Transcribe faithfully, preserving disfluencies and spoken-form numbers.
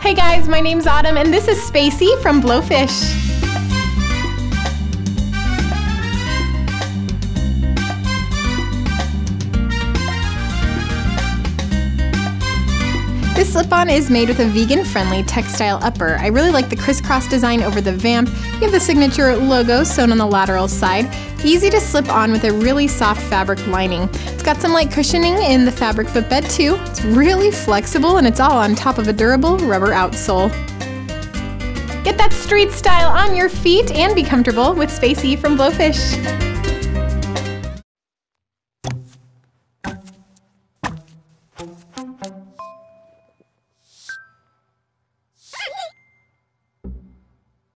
Hey guys, my name's Autumn and this is Spacey from Blowfish. This slip-on is made with a vegan-friendly textile upper. I really like the crisscross design over the vamp. You have the signature logo sewn on the lateral side. Easy to slip on with a really soft fabric lining. It's got some light cushioning in the fabric footbed too. It's really flexible and it's all on top of a durable rubber outsole. Get that street style on your feet and be comfortable with Spacey from Blowfish.